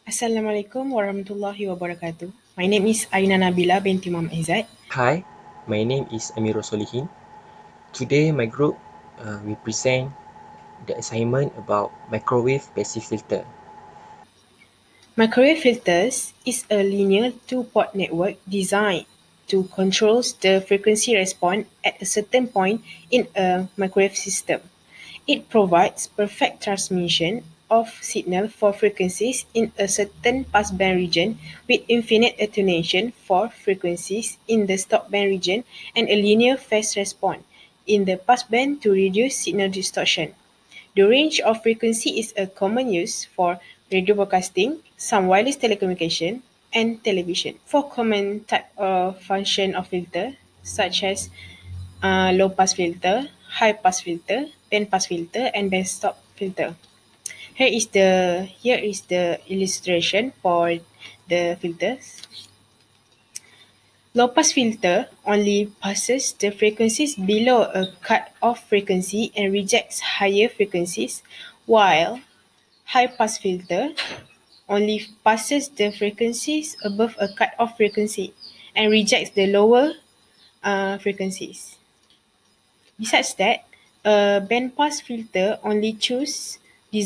Assalamualaikum warahmatullahi wabarakatuh. My name is Aina Nabila binti Imam Aizat. Hi, my name is Amirul Solihin. Today, my group will present the assignment about microwave passive filter. Microwave filters is a linear two-port network designed to control the frequency response at a certain point in a microwave system. It provides perfect transmission of signal for frequencies in a certain passband region with infinite attenuation for frequencies in the stopband region and a linear phase response in the passband to reduce signal distortion. The range of frequency is a common use for radio broadcasting, some wireless telecommunication, and television. For common type of function of filter, such as low pass filter, high pass filter, band pass filter, and band stop filter. Here is the illustration for the filters. Low pass filter only passes the frequencies below a cut-off frequency and rejects higher frequencies, while high pass filter only passes the frequencies above a cut-off frequency and rejects the lower frequencies. Besides that, a band pass filter only choose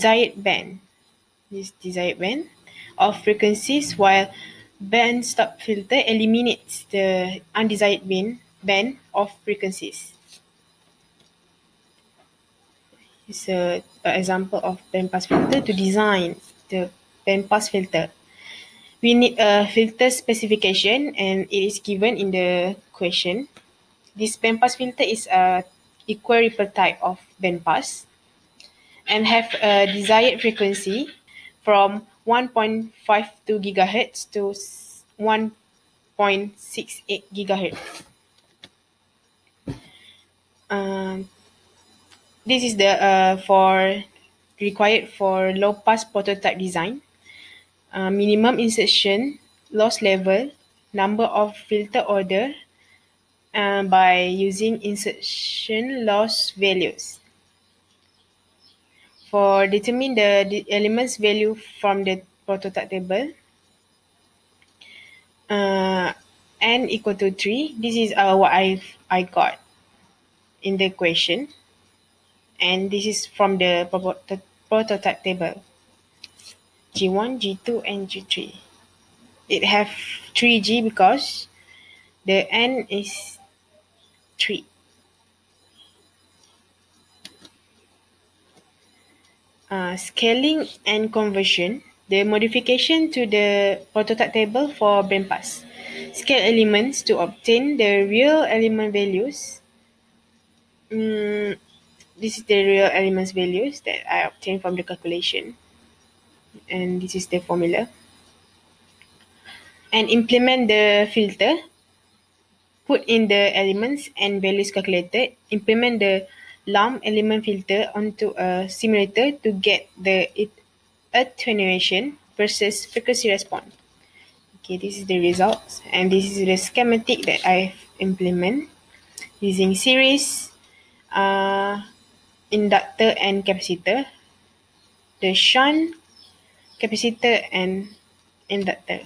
this desired band of frequencies, while band stop filter eliminates the undesired band of frequencies. It's a example of band pass filter. To design the band pass filter, we need a filter specification and it is given in the question. This band pass filter is a equal ripple type of band pass and have a desired frequency from 1.52 GHz to 1.68 GHz. Um, this is the for required for low pass prototype design. Minimum insertion loss level, number of filter order by using insertion loss values. For determine the elements value from the prototype table, n equal to 3. This is what I got in the question, and this is from the prototype table. G1, G2, and G3. It have 3G because the n is 3. Scaling and conversion. The modification to the prototype table for bandpass. Scale elements to obtain the real element values. This is the real elements values that I obtained from the calculation. And this is the formula. And implement the filter. Put in the elements and values calculated. Implement the lump element filter onto a simulator to get the attenuation versus frequency response. Okay, this is the results, and this is the schematic that I've implement using series, inductor and capacitor, the shunt, capacitor and inductor.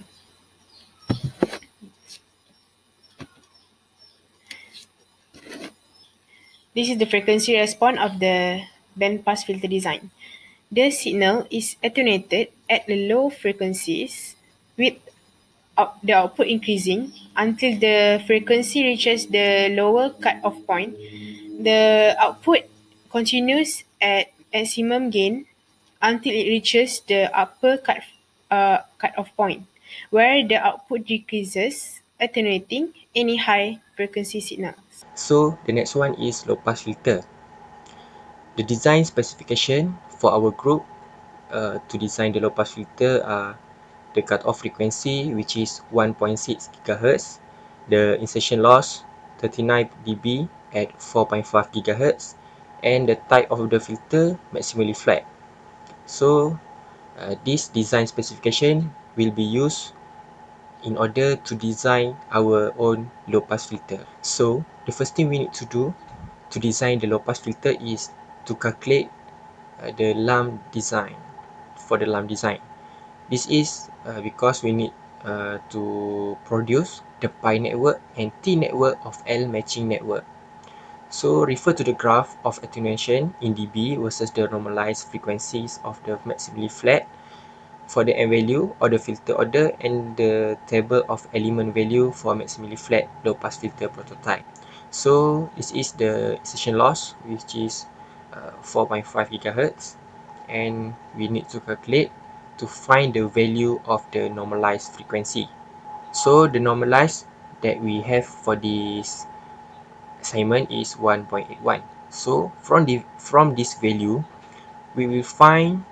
This is the frequency response of the bandpass filter design. The signal is attenuated at the low frequencies with the output increasing until the frequency reaches the lower cut-off point. The output continues at maximum gain until it reaches the upper cut-off point, where the output decreases, attenuating any high frequency signals. So, the next one is low pass filter. The design specification for our group to design the low pass filter are the cutoff frequency, which is 1.6 GHz, the insertion loss 39 dB at 4.5 GHz, and the type of the filter maximally flat. So this design specification will be used in order to design our own low pass filter. So the first thing we need to do to design the low pass filter is to calculate the lump design. For the lump design, This is because we need to produce the pi network and t network of L matching network. So refer to the graph of attenuation in dB versus the normalized frequencies of the maximally flat for the n value or the filter order, and the table of element value for maximally flat low pass filter prototype. So this is the insertion loss, which is 4.5 GHz, and we need to calculate to find the value of the normalized frequency. So the normalized that we have for this assignment is 1.81. So from this value, we will find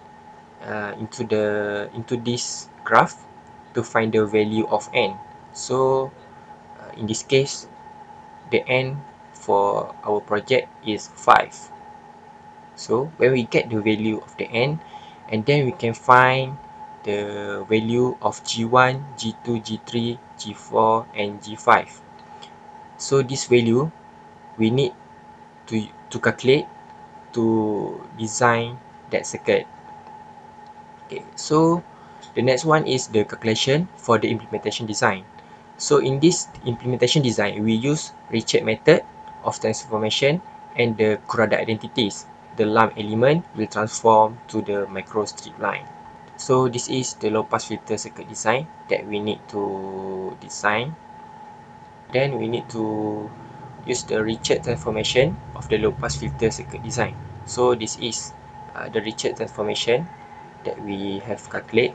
into this graph to find the value of n. So in this case, the n for our project is 5. So when we get the value of the n, and then we can find the value of G1, G2, G3, G4, and G5. So this value we need to calculate to design that circuit. Okay, so the next one is the calculation for the implementation design. So in this implementation design, we use Richet method of transformation and the Kurada identities. The lump element will transform to the microstrip line. So this is the low pass filter circuit design that we need to design. Then we need to use the Richet transformation of the low pass filter circuit design. So this is the Richet transformation that we have calculated.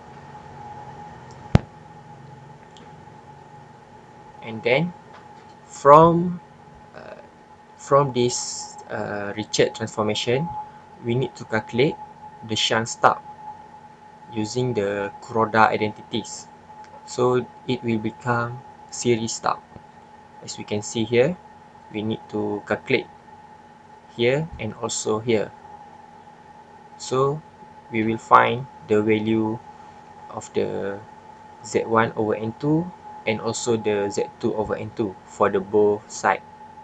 And then from this Richet transformation, we need to calculate the shunt stub using the Kuroda identities. So it will become series stub. As we can see here, we need to calculate here and also here. So we will find the value of the Z1 over N2 and also the Z2 over N2 for the both side.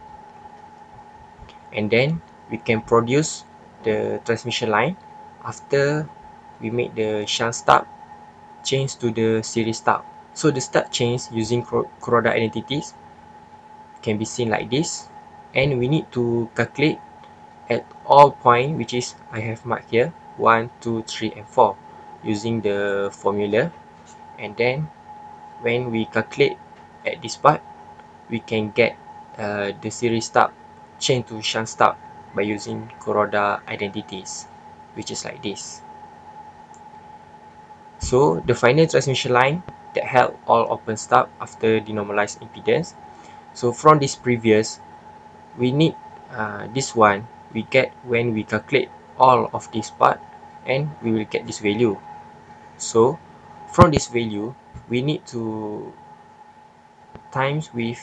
And then we can produce the transmission line after we make the shunt stub change to the series stub. So the stub change using Kuroda identities can be seen like this, and we need to calculate at all points, which is I have marked here 1, 2, 3, and 4 using the formula. And then when we calculate at this part, we can get the series stub change to shunt stub by using Kuroda identities, which is like this. So the final transmission line that held all open stub after denormalized impedance. So from this previous, we need this one we get when we calculate all of this part, and we will get this value. So from this value, we need to times with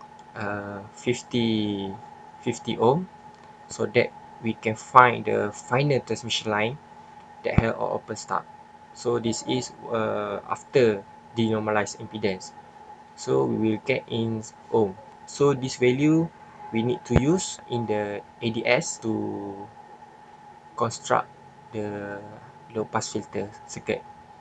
50 ohm, so that we can find the final transmission line that have all open stub. So this is after denormalized impedance. So we will get in ohm. So this value we need to use in the ADS to construct the low pass filter circuit.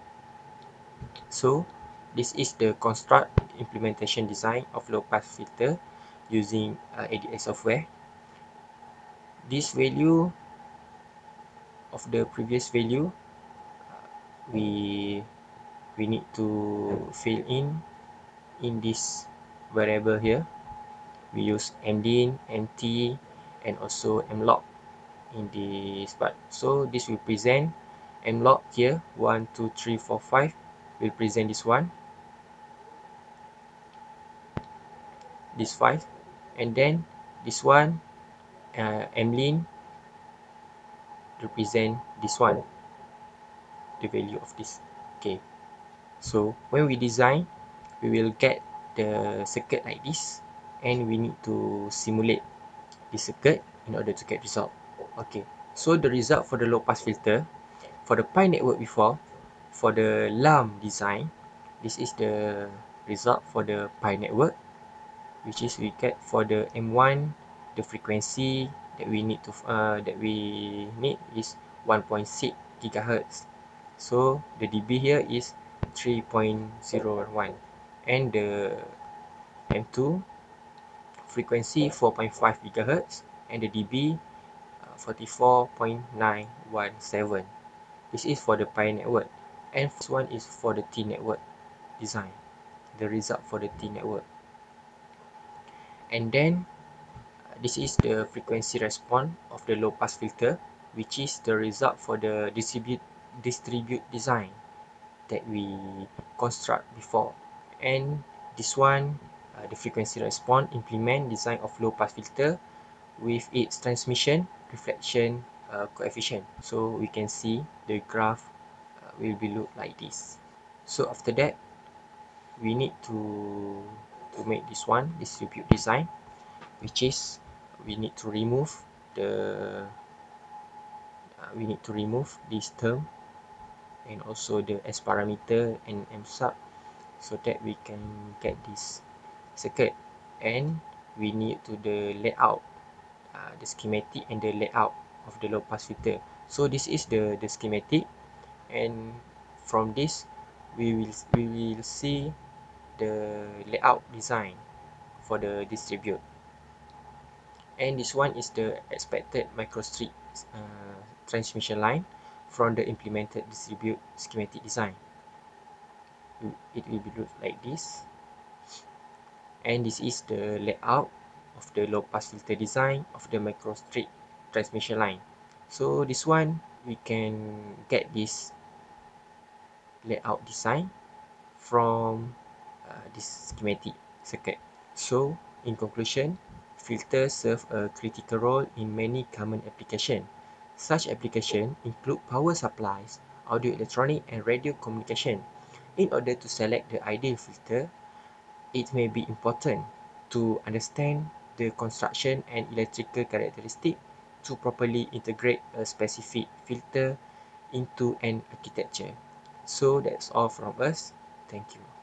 So this is the construct implementation design of low pass filter using ADS software. This value of the previous value we need to fill in this variable here. We use mdin, mt, and also mlog in this part. So this will present mlog here 1, 2, 3, 4, 5 will present this one, this 5, and then this one mlin represent this one, the value of this. Okay, so when we design, we will get the circuit like this, and we need to simulate the circuit in order to get result. Okay, so the result for the low pass filter for the pi network before, for the LUM design, this is the result for the pi network, which is we get for the M1, the frequency that we need is 1.6 gigahertz. So the dB here is 3.01 and the M2 frequency 4.5 GHz and the dB 44.917. This is for the Pi network, and this one is for the T network design, the result for the T network. And then this is the frequency response of the low pass filter, which is the result for the distribute design that we construct before. And this one, the frequency response implement design of low pass filter with its transmission reflection coefficient. So we can see the graph will be look like this. So after that, we need to make this one distribute design, which is we need to remove the this term and also the S parameter and M sub, so that we can get this circuit. And we need to the layout, the schematic and the layout of the low pass filter. So this is the schematic, and from this we will see the layout design for the distribute. And this one is the expected microstrip transmission line from the implemented distribute schematic design. It will be look like this, and this is the layout of the low pass filter design of the microstrip transmission line. So this one we can get this layout design from this schematic circuit. So in conclusion, filters serve a critical role in many common applications. Such applications include power supplies, audio electronic and radio communication. In order to select the ideal filter, it may be important to understand the construction and electrical characteristic to properly integrate a specific filter into an architecture. So that's all from us. Thank you.